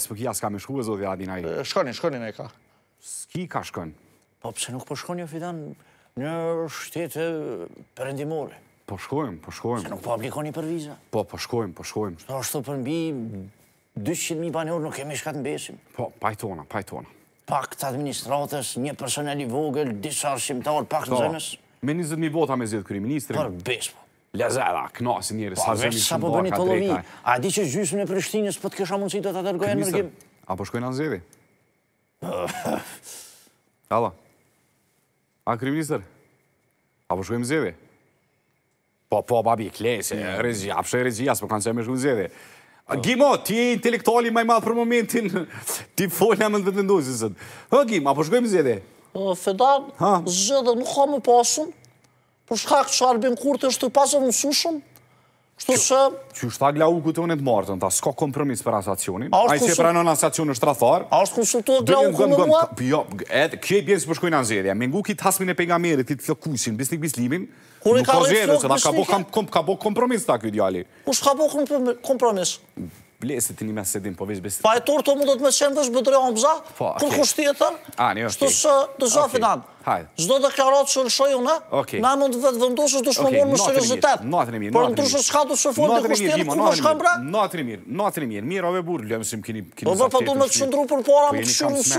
s'pëkia s'ka me shku e zoti Adinaj. Shkonin e ka. S'ki ka shkon. Po pse nuk po shkon jo Fidan në shtete perëndimore? Po shkojmë. Se nuk po aplikoni për viza. Po shkojmë. Ashtu për mbi 200.000 banor nuk kemi shkat në besim. Po, pajtona. Pak të administratës, një personel i vogël, disa arsimtar, pak në zënës. Me 20.000 vota me zjedhë kryeministrin. Për bespo. Lezera, knasi njeri, Pa veç sa po bëni të lovi. A di që gjysmën e Prishtinës për të kesha mundësi të të dërgojë në nërgjim? Apo shkojnë në zjedhi? Alla. A, kryeminister? Apo shkojnë në zjedhi? Po, babi, klese, regjia, apshe regjia, s'po kanë që me shkojnë në zjedhi. Gimo, ti e intelektuali maj madhë për momentin, ti folja me të vetëvendosisët. Gim, apo shkojmë zjedhe? Fedan, zjedhe nuk ka më pasën, për shkak që Albin Kurti është të pasën mësushëm, kështu se... Që është ta Glauku të unë të martën, ta s'ka kompromis për asacionin, a i që pranon asacion është rathar. A është konsultuar Glauku me mua? Jo, kjo e bjenë si për shkojnë në zjedhe, me ngu kitë hasmin e pegamerit, ti të flokusin, bisnik bislimin, Kur i nuk ka ka rejtë zjedhe, se ka bo kompromis ta kjo djali. Kush ka bo kompromis? Blesit të një mes sedim, po veç besit. Fajtor të mundet me qenë vesh bëdre Hamza, kur kusht tjetër, shtu se të zha Fidan. Zdo deklarat që lëshoj unë, na mund të vetë vendosës dush më morë më seriositet. Por në trushë s'ka du që fort të kusht tjetër, ku më shkam bre? Natën e mirë, mirë ove burë, lëmë si më kini... Po dhe pa du me të shëndru për para më të shurë